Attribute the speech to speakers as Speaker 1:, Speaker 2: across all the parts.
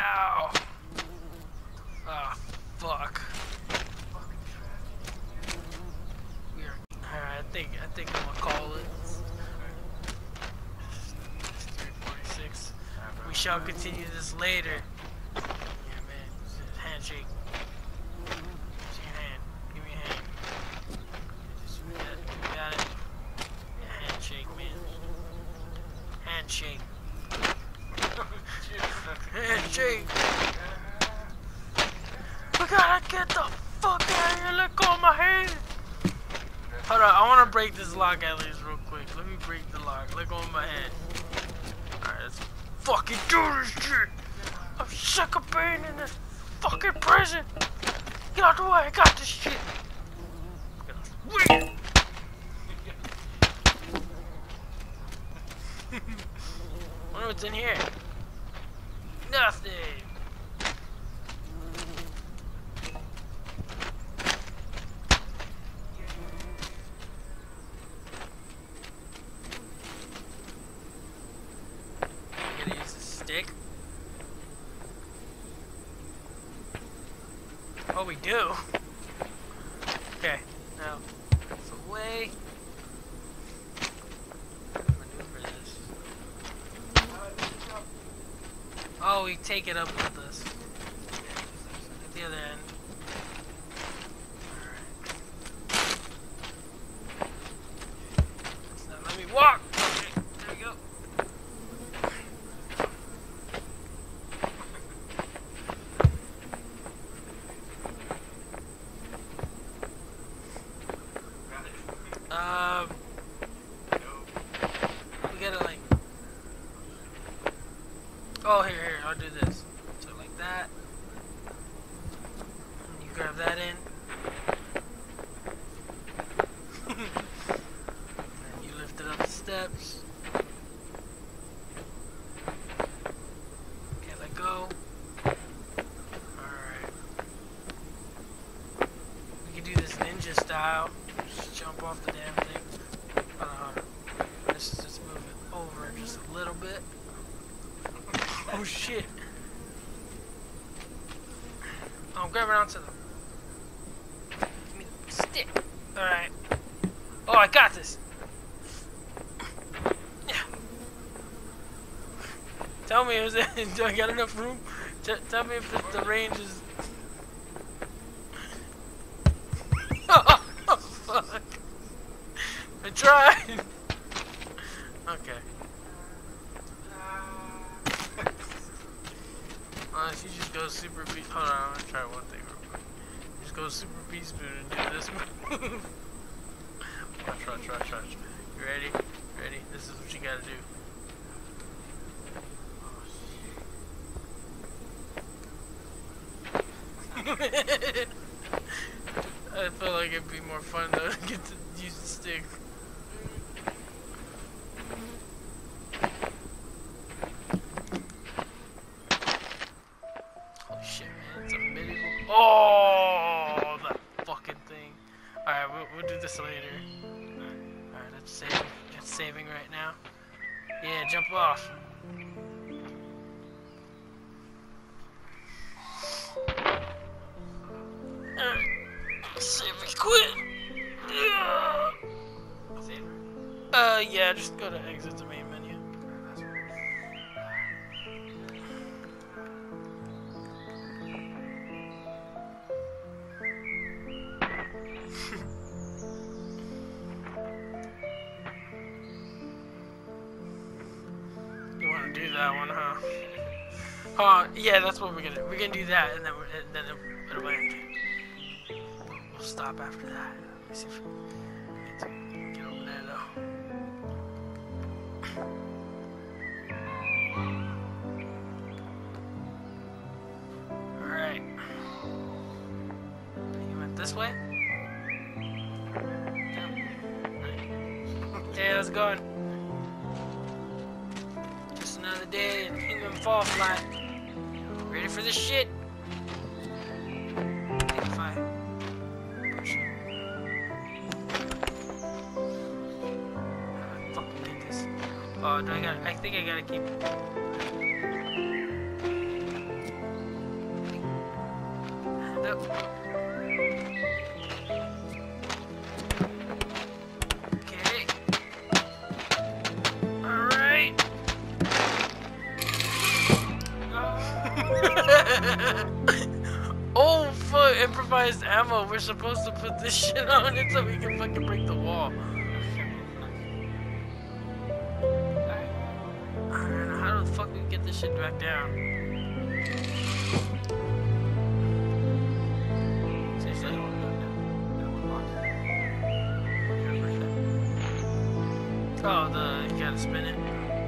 Speaker 1: Ow! Oh, fuck. Alright, I think I'm gonna call it. 3:46. We shall continue this later. Yeah, man. Handshake. Where's your hand? Give me a hand. You got it. Yeah, handshake, man. Handshake. Handshake. We gotta get the fuck out of here. Let go of my hand. Hold on, I wanna break this lock at least real quick. Let me break the lock. Let go of my hand. Alright, let's fucking do this shit. I'm sick of being in this fucking prison. Get out the way, I got this shit. Wait. Wonder what's in here. Nothing. I'm gonna use a stick. Oh, we do. Okay, now it's away. Maneuver this. Oh, we take it up with us. At the other end. Alright. Now let me walk! Okay, there we go. We gotta like... Oh, here, I'll do this. So like that. And you grab that in. And you lift it up the steps. Okay, let go. Alright. We can do this ninja style. Just jump off the damn thing. Hold on. Let's just move it over just a little bit. Oh shit! Oh, I'm grabbing onto them. Give me the stick. Alright. Oh, I got this! Yeah. Tell me, do I got enough room? Tell me if the range is... Oh, fuck. I tried! Okay. Honestly, you just go super beast. Hold on, I'm gonna try one thing real quick. You just go super beast mode and do this move. Watch. You ready? Ready? This is what you gotta do. I feel like it'd be more fun though to get to use the stick. Holy shit, man, it's a medieval. Oh, that fucking thing. Alright, we'll do this later. Alright, let's save. It's saving right now. Yeah, jump off. Save me quick. Yeah, just go to exit the main menu. You want to do that one, huh? Yeah, that's what we're gonna do. We're gonna do that, and then it'll end. We'll stop after that. Let me see if we can get over there, though. Alright. You went this way? Yeah, let's go. Just another day in Kingdom Fall Flat. Ready for this shit? If I push it. Fucking get this. Oh, I think I gotta keep. No. Okay. Alright. Oh, fuck. Improvised ammo. We're supposed to put this shit on it so we can fucking break the wall. I don't know how the fuck we get this shit back down. Oh, you gotta spin it.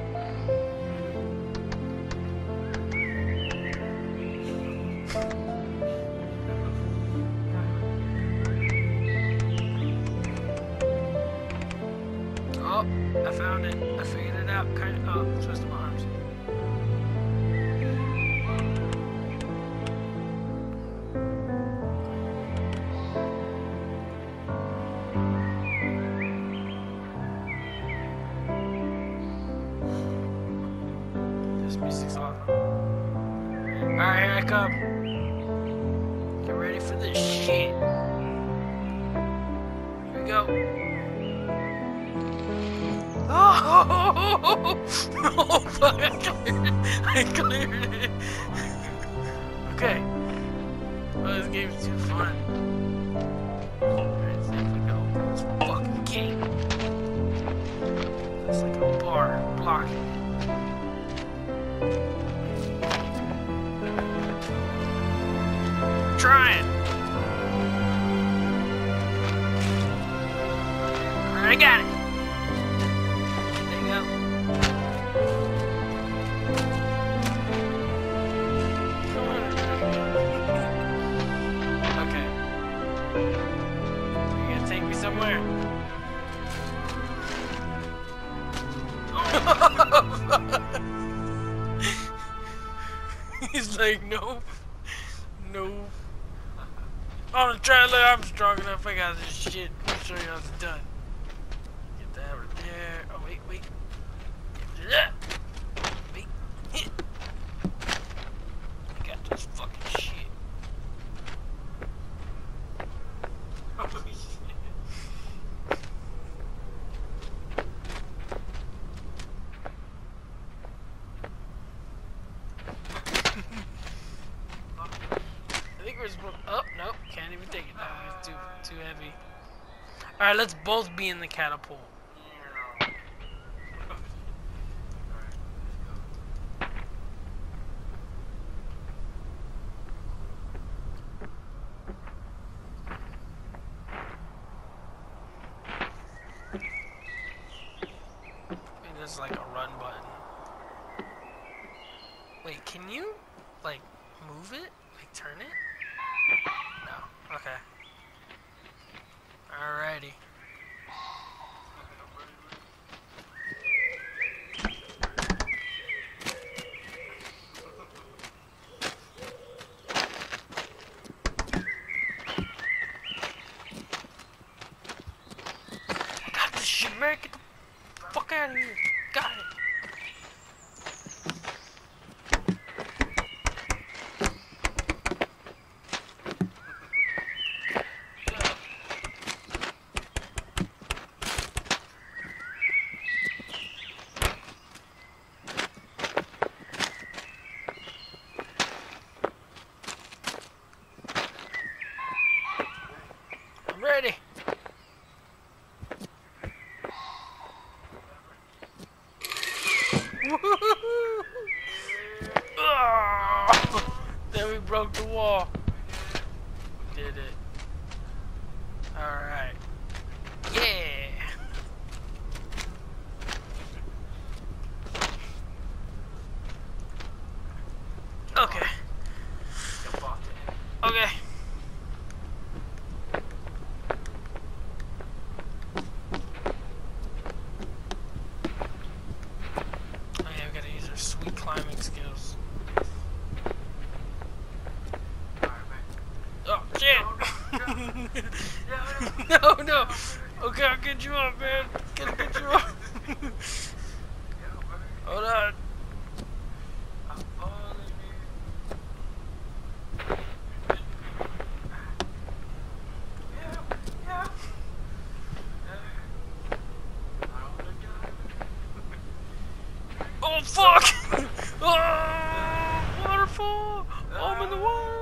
Speaker 1: Oh, I found it. I figured it out. Kind of. Oh, twist my arms. This music's awesome. Alright, here I come. Get ready for this shit. Here we go. Oh, oh fuck, I cleared it. I cleared it. Okay. Oh, this game's too fun. Alright, see if we can open this fucking gate. It's like a bar blocking. Trying. Alright, I got it. There you go. Okay. You gonna take me somewhere? He's like, no. No. I'm gonna try to look. I'm strong enough. I got this shit. I'll show you how it's done. Get that right there. Oh, wait, wait. Yeah. Wait. I got this fucking shit. Oh, shit. I think we're supposed. Oh, nope. Can't even take it now. It's too heavy. Alright, let's both be in the catapult. There's like a run button. Wait, can you like move it? Like turn it? No. Okay. Alrighty. Got this shit, man. Get the fuck out of here. Got it. I'm ready. Then we broke the wall. Did it. Alright. Yeah. Okay. Okay. Oh yeah, we gotta use our sweet climbing skills. Oh shit! No, no! Okay, I'll get you up, man. Gotta get you up. Hold on. fuck! Oh, waterfall! Oh, I'm in the water!